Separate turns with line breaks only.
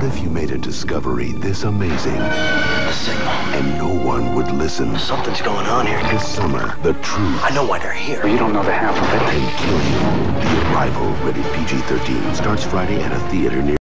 What if you made a discovery this amazing
The signal.
and no one would listen?
Something's going on here.
This summer, the truth
I know why they're here.
Well, you don't know the half of it.
can kill you. The Arrival, rated PG-13, starts Friday at a theater near